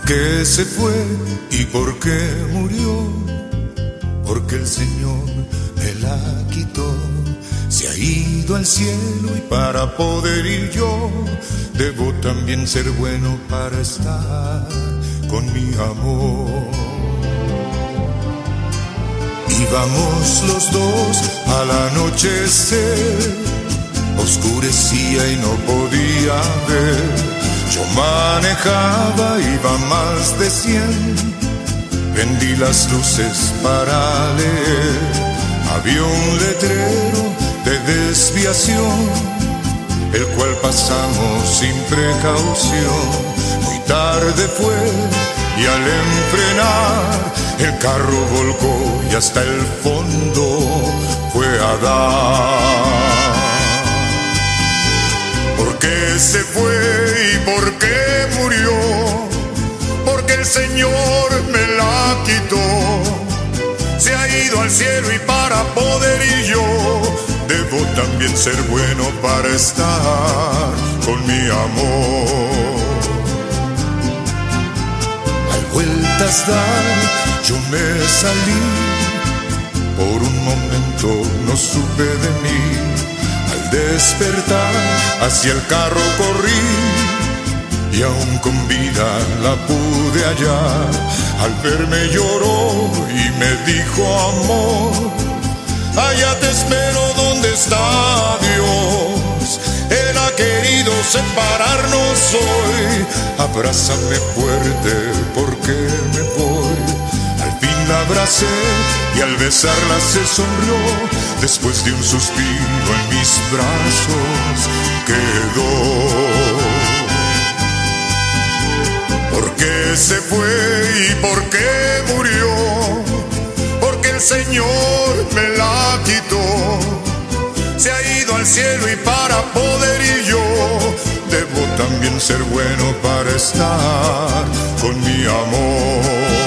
qué se fue y por qué murió? Porque el Señor me la quitó. Se ha ido al cielo y para poder ir yo, debo también ser bueno para estar con mi amor. Íbamos los dos al anochecer, oscurecía y no podía ver. Yo manejaba, iba más de 100, prendí las luces para leer. Había un letrero de desviación, el cual pasamos sin precaución. Muy tarde fue y al enfrenar el carro volcó y hasta el fondo fue a dar. ¿Por qué se fue y por qué murió? Porque el Señor me la quitó. Se ha ido al cielo y para poder ir yo, debo también ser bueno para estar con mi amor. Al vueltas dar, yo me salí, por un momento no supe de mí. Al despertar, hacia el carro corrí, y aún con vida la pude hallar. Al verme lloró y me dijo: amor, allá te espero donde está Dios. Él ha querido separarnos hoy. Abrázame fuerte porque me voy. Al fin la abracé y al besarla se sonrió. Después de un suspiro en mis brazos quedó. ¿Por qué se fue y por qué murió? Porque el Señor me la quitó. Se ha ido al cielo y para poder ir yo, debo también ser bueno para estar con mi amor.